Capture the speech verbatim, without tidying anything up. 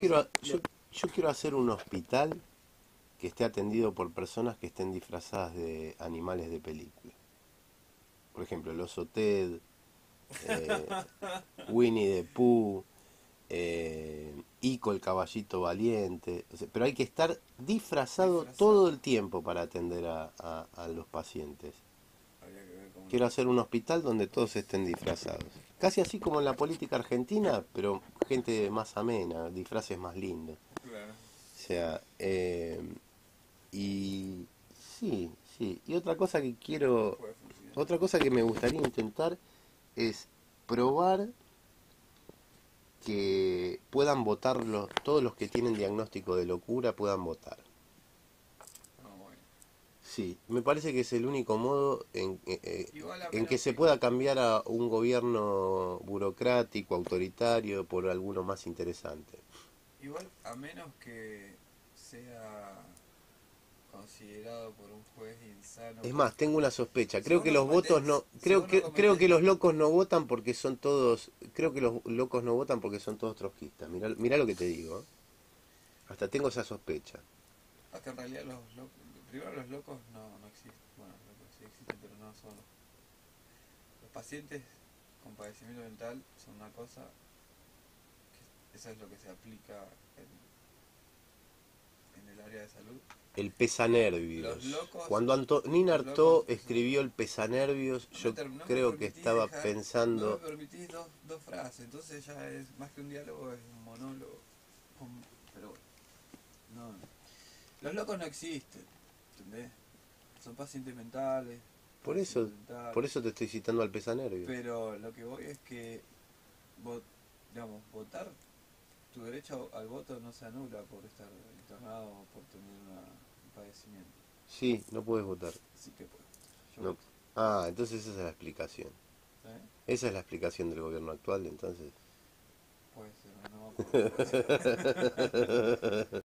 Quiero, yo, yo quiero hacer un hospital que esté atendido por personas que estén disfrazadas de animales de película. Por ejemplo, el oso Ted, eh, Winnie the Pooh, eh, Ico el caballito valiente. O sea, pero hay que estar disfrazado todo Disfrazado. el tiempo para atender a, a- a los pacientes. Habría que ver cómo lo Quiero hacer un hacen. hospital donde todos estén disfrazados. Casi así como en la política argentina, pero gente más amena, disfraces más lindos. Claro. O sea, eh, y sí, sí. Y otra cosa que quiero, Puede funcionar. otra cosa que me gustaría intentar es probar que puedan votar los, todos los que tienen diagnóstico de locura puedan votar. No, bueno. Sí, me parece que es el único modo en, eh, eh, Igual a en que menos se que... pueda cambiar a un gobierno burocrático, autoritario, por alguno más interesante. Igual a menos que sea considerado por un juez insano Es más, porque tengo una sospecha. si Creo vos que no los votos cometés, no, si creo vos no que creo que cometés, los locos no votan porque son todos, creo que los locos no votan porque son todos trotskistas. Mirá, mirá lo que te digo. ¿Eh? Hasta tengo esa sospecha. hasta en realidad los locos, primero los locos no, no existen, bueno, los locos sí existen pero no son los, los pacientes con padecimiento mental son una cosa, que eso es lo que se aplica en, en el área de salud. El Los pesanervios. locos, Cuando Antonin los locos Artaud son... escribió el pesanervios, No me, yo ter- no me creo que permitís estaba dejar, no me pensando. permitís dos, dos frases, entonces ya es más que un diálogo, es un monólogo. Un- pero bueno, no, no. Los locos no existen, ¿entendés? Son pacientes mentales, Por eso, padecimiento mental, por eso te estoy citando al pesanervios. pero lo que voy es que, vot, digamos, votar, tu derecho al voto no se anula por estar internado o por tener una, un padecimiento. Sí, no puedes votar. Sí que puedo votar, yo No. voto, Ah, entonces esa es la explicación. ¿sabes? Esa es la explicación del gobierno actual, entonces. Puede ser, no, no, puede ser.